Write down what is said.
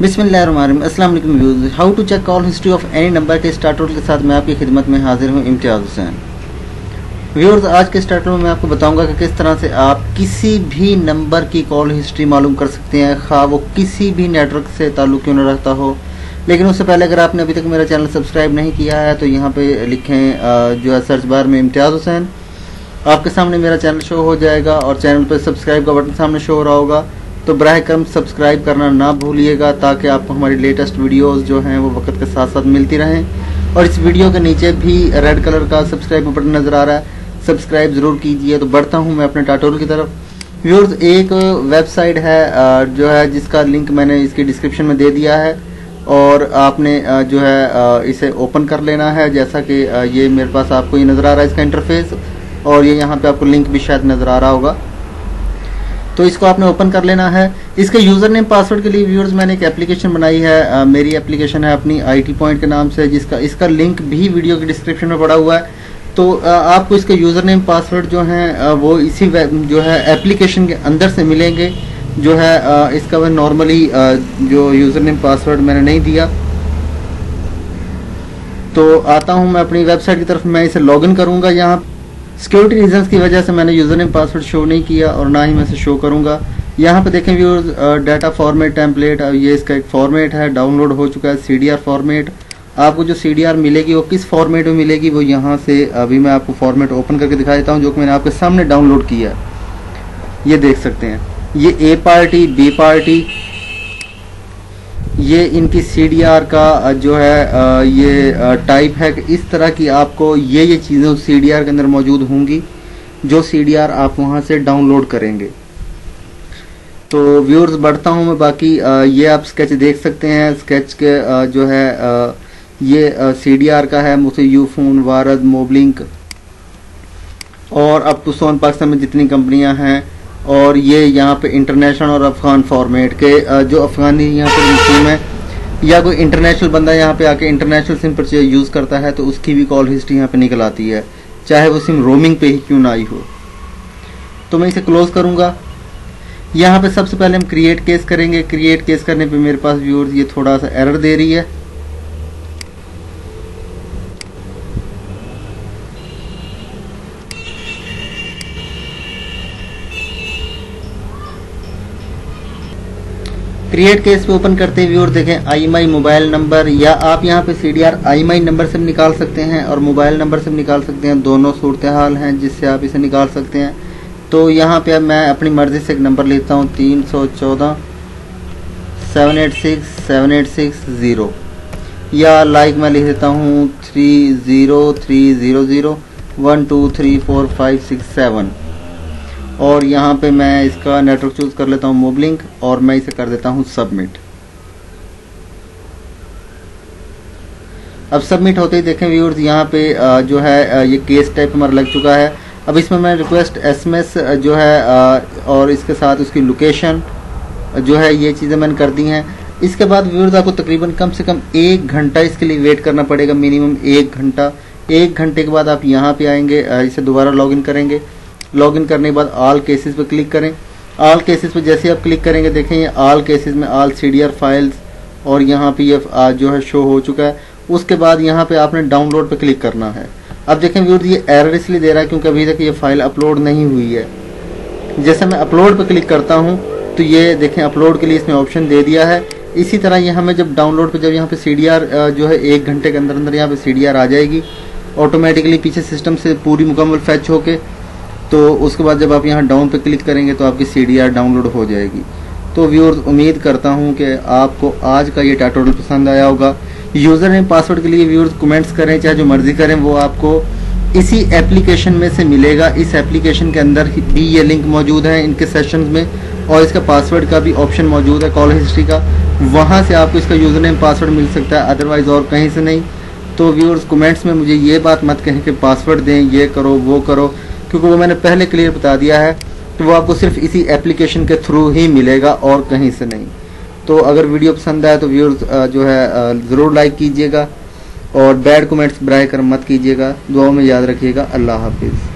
बिस्मिल्लाहिर्रहमानिर्रहीम। अस्सलाम वालेकुम viewers. How to check call history of any number के स्टार्टर के साथ मैं आपकी खिदमत में हाजिर हूँ इम्तियाज़ हुसैन। व्यूअर्स, आज के स्टार्टर में मैं आपको बताऊंगा कि किस तरह से आप किसी भी नंबर की कॉल हिस्ट्री मालूम कर सकते हैं, खा वो किसी भी नेटवर्क से ताल्लुक़ क्यों न रखता हो। लेकिन उससे पहले अगर आपने अभी तक मेरा चैनल सब्सक्राइब नहीं किया है तो यहाँ पे लिखें जो है सर्च बार में इम्तियाज़ हुसैन। आपके सामने मेरा चैनल शो हो जाएगा और चैनल पर सब्सक्राइब का बटन सामने शो हो रहा होगा, तो बराह करम सब्सक्राइब करना ना भूलिएगा ताकि आपको हमारी लेटेस्ट वीडियोस जो हैं वो वक्त के साथ साथ मिलती रहें। और इस वीडियो के नीचे भी रेड कलर का सब्सक्राइब का बटन नज़र आ रहा है, सब्सक्राइब ज़रूर कीजिए। तो बढ़ता हूँ मैं अपने ट्यूटोरियल की तरफ। व्यूअर्स, एक वेबसाइट है जो है जिसका लिंक मैंने इसकी डिस्क्रिप्शन में दे दिया है और आपने जो है इसे ओपन कर लेना है। जैसा कि ये मेरे पास आपको ये नज़र आ रहा है इसका इंटरफेस, और ये यहाँ पे आपको लिंक भी शायद नज़र आ रहा होगा, तो इसको आपने ओपन कर लेना है। इसके यूज़र नेम पासवर्ड के लिए व्यूअर्स मैंने एक एप्लीकेशन बनाई है। मेरी एप्लीकेशन है अपनी IT पॉइंट के नाम से, जिसका इसका लिंक भी वीडियो के डिस्क्रिप्शन में पड़ा हुआ है। तो आपको इसके यूज़र नेम पासवर्ड जो हैं वो इसी जो है एप्लीकेशन के अंदर से मिलेंगे। जो है इसका मैं नॉर्मली जो यूज़र नेम पासवर्ड मैंने नहीं दिया, तो आता हूँ मैं अपनी वेबसाइट की तरफ। मैं इसे लॉगिन करूँगा। यहाँ सिक्योरिटी रीजंस की वजह से मैंने यूज़र नेम पासवर्ड शो नहीं किया और ना ही मैं इसे शो करूँगा। यहाँ पे देखें व्यूअर्स, डाटा फॉर्मेट टेम्पलेट, ये इसका एक फॉर्मेट है, डाउनलोड हो चुका है CDR फॉर्मेट। आपको जो CDR मिलेगी वो किस फॉर्मेट में मिलेगी वो यहाँ से अभी मैं आपको फॉर्मेट ओपन करके दिखा देता हूँ, जो कि मैंने आपके सामने डाउनलोड किया है। ये देख सकते हैं, ये A पार्टी, B पार्टी, ये इनकी CDR का जो है ये टाइप है कि इस तरह की आपको ये चीज़ें CDR के अंदर मौजूद होंगी जो CDR आप वहाँ से डाउनलोड करेंगे। तो व्यूअर्स, बढ़ता हूँ मैं। बाकी ये आप स्केच देख सकते हैं। स्केच के जो है ये CDR का है, मुझे यूफोन, वारद, मोबलिंक और अप टू सोन पाकिस्तान में जितनी कंपनियां हैं। और ये यहाँ पे इंटरनेशनल और अफगान फॉर्मेट के जो अफगानी यहाँ पर सिम है या कोई इंटरनेशनल बंदा यहाँ पे आके इंटरनेशनल सिम पर यूज़ करता है तो उसकी भी कॉल हिस्ट्री यहाँ पे निकल आती है, चाहे वो सिम रोमिंग पे ही क्यों ना आई हो। तो मैं इसे क्लोज करूँगा। यहाँ पे सबसे पहले हम क्रिएट केस करेंगे। क्रिएट केस करने पे मेरे पास व्यूअर्स ये थोड़ा सा एरर दे रही है। क्रिएट केस पे ओपन करते हुए और देखें IMI मोबाइल नंबर, या आप यहाँ पे CDR IMI नंबर से भी निकाल सकते हैं और मोबाइल नंबर से भी निकाल सकते हैं। दोनों सूरत हाल हैं जिससे आप इसे निकाल सकते हैं। तो यहाँ पे अब मैं अपनी मर्जी से एक नंबर लेता हूँ, 314 786 7860, या लाइक मैं लिख देता हूँ 30300 1234567। और यहाँ पे मैं इसका नेटवर्क चूज कर लेता हूँ मोबलिंक, और मैं इसे कर देता हूँ सबमिट। अब सबमिट होते ही देखें व्यूअर्स, यहाँ पे जो है ये केस टाइप हमारा लग चुका है। अब इसमें मैं रिक्वेस्ट SMS जो है और इसके साथ उसकी लोकेशन जो है ये चीज़ें मैंने कर दी हैं। इसके बाद व्यूअर्स आपको तकरीबन कम से कम 1 घंटा इसके लिए वेट करना पड़ेगा, मिनिमम 1 घंटा। 1 घंटे के बाद आप यहाँ पे आएंगे, इसे दोबारा लॉगिन करेंगे। लॉगिन करने के बाद ऑल केसेस पे क्लिक करें। ऑल केसेस पे जैसे आप क्लिक करेंगे देखें ये ऑल केसेस में ऑल CDR फाइल्स और यहाँ पे ये जो है शो हो चुका है। उसके बाद यहाँ पे आपने डाउनलोड पे क्लिक करना है। अब देखें व्यूअर्स, ये एरर इसलिए दे रहा है क्योंकि अभी तक ये फाइल अपलोड नहीं हुई है। जैसे मैं अपलोड पे क्लिक करता हूँ तो ये देखें अपलोड के लिए इसने ऑप्शन दे दिया है। इसी तरह ये हमें जब डाउनलोड पे जब यहाँ पे CDR जो है 1 घंटे के अंदर अंदर यहाँ पे CDR आ जाएगी ऑटोमेटिकली पीछे सिस्टम से पूरी मुकम्मल फैच होके। तो उसके बाद जब आप यहाँ डाउन पे क्लिक करेंगे तो आपकी CDR डाउनलोड हो जाएगी। तो व्यूअर्स, उम्मीद करता हूँ कि आपको आज का ये ट्यूटोरियल पसंद आया होगा। यूज़र नेम पासवर्ड के लिए व्यूअर्स कमेंट्स करें, चाहे जो मर्जी करें, वो आपको इसी एप्लीकेशन में से मिलेगा। इस एप्लीकेशन के अंदर भी ये लिंक मौजूद है इनके सेशंस में, और इसका पासवर्ड का भी ऑप्शन मौजूद है कॉल हिस्ट्री का। वहाँ से आपको इसका यूज़र नेम पासवर्ड मिल सकता है, अदरवाइज़ और कहीं से नहीं। तो व्यूअर्स, कमेंट्स में मुझे ये बात मत कहें कि पासवर्ड दें, ये करो वो करो, क्योंकि वो मैंने पहले क्लियर बता दिया है कि वो आपको सिर्फ इसी एप्लीकेशन के थ्रू ही मिलेगा और कहीं से नहीं। तो अगर वीडियो पसंद आए तो व्यूअर्स जो है ज़रूर लाइक कीजिएगा और बैड कमेंट्स बराए कर मत कीजिएगा। दुआओं में याद रखिएगा। अल्लाह हाफिज़।